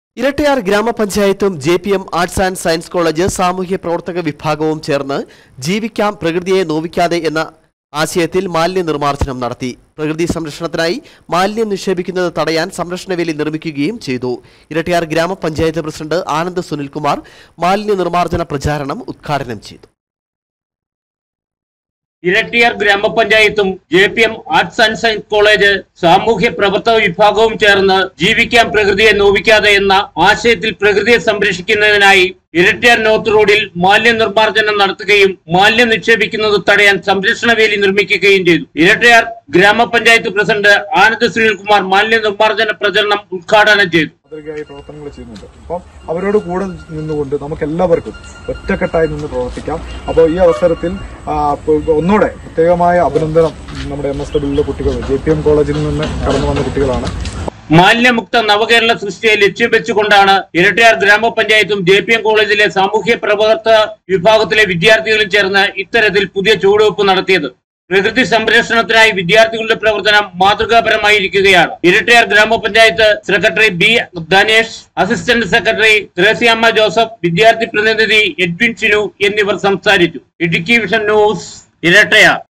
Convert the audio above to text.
ഇരട്ടയാർ ഗ്രാമപഞ്ചായത്തും JPM arts and science college സാമൂഹ്യ പ്രവർത്തക വിഭാഗവും ചേർന്ന് ജീവിക്കാം പ്രകൃതിയെ നോവിക്കാതെ എന്ന ആശയത്തിൽ മാലിന്യ നിർമ്മാർജ്ജനം നടത്തി. പ്രകൃതി സംരക്ഷണത്തിനായി മാലിന്യം നിക്ഷേപിക്കുന്നത് തടയാൻ സംരക്ഷണവേലി നിർമ്മിക്കുകയും ചെയ്തു. ഇരട്ടയാർ ഗ്രാമപഞ്ചായത്ത് പ്രസിഡന്റ് ആനന്ദ് സുനിൽകുമാർ മാലിന്യ നിർമ്മാർജ്ജന പ്രചാരണം ഉദ്ഘാടനം ചെയ്തു. ഇരട്ടിയാർ ഗ്രാമപഞ്ചായത്തും JPM arts and science college സാമൂഹ്യ പ്രവർത്തക വിഭാഗവും ചേർന്ന് ജീവിക്കാം പ്രകൃതിയെ നോവിക്കാതെ എന്ന ആശയത്തിൽ പ്രകൃതിയെ സംരക്ഷിക്കുന്നതിനായി ഇരട്ടിയാർ നോർത്ത് റോഡിൽ മാലിന്യ നിർമ്മാർജ്ജനം നടത്തുകയും മാലിന്യം നിക്ഷേപിക്കുന്നത് തടയാൻ സംരക്ഷണ വേലി നിർമ്മിക്കുകയും ചെയ്തു. ഇരട്ടിയാർ ഗ്രാമപഞ്ചായത്ത് പ്രസിഡന്റ് ആനന്ദ് സുനിൽകുമാർ മാലിന്യ നിർമ്മാർജ്ജന പ്രചരണം ഉദ്ഘാടനം ചെയ്തു. പ്രവർത്തനങ്ങൾ ചെയ്യുന്നുണ്ട്. അപ്പം അവരോട് കൂടെ നിന്നുകൊണ്ട് നമുക്ക് എല്ലാവർക്കും ഒറ്റക്കെട്ടായി നിന്ന് പ്രവർത്തിക്കാം. അപ്പോൾ ഈ അവസരത്തിൽ ഒന്നുകൂടെ പ്രത്യേകമായ അഭിനന്ദനം നമ്മുടെ MSWയിലെ കുട്ടികൾ, JPM കോളേജിൽ നിന്ന് കടന്നു വന്ന കുട്ടികളാണ്. മാലിന്യമുക്ത നവകേരള സൃഷ്ടിയെ ലക്ഷ്യം വെച്ചുകൊണ്ടാണ് ഇരട്ടിയാർ ഗ്രാമപഞ്ചായത്തും JPM കോളേജിലെ സാമൂഹ്യ പ്രവർത്തക വിഭാഗത്തിലെ വിദ്യാർത്ഥികളും ചേർന്ന് ഇത്തരത്തിൽ പുതിയ ചുവടുവെപ്പ് നടത്തിയത്. പ്രകൃതി സംരക്ഷണത്തിനായി വിദ്യാർത്ഥികളുടെ പ്രവർത്തനം മാതൃകാപരമായിരിക്കുകയാണ്. ഇരട്ടിയാർ ഗ്രാമപഞ്ചായത്ത് secretary B. Dhanesh, assistant secretary Thresiamma Joseph, വിദ്യാർത്ഥി പ്രതിനിധി എഡ്വിൻ ചിനു എന്നിവർ സംസാരിച്ചു. Idukki vision news, Irattayar.